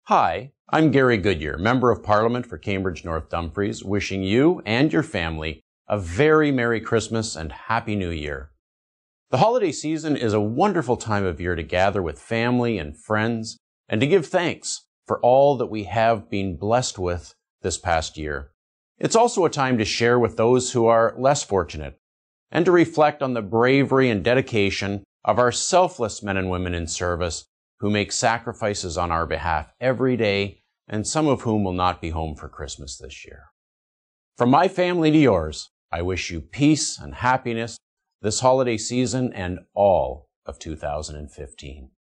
Hi, I'm Gary Goodyear, Member of Parliament for Cambridge North Dumfries, wishing you and your family a very Merry Christmas and Happy New Year. The holiday season is a wonderful time of year to gather with family and friends and to give thanks for all that we have been blessed with this past year. It's also a time to share with those who are less fortunate and to reflect on the bravery and dedication of our selfless men and women in service who make sacrifices on our behalf every day, and some of whom will not be home for Christmas this year. From my family to yours, I wish you peace and happiness this holiday season and all of 2015.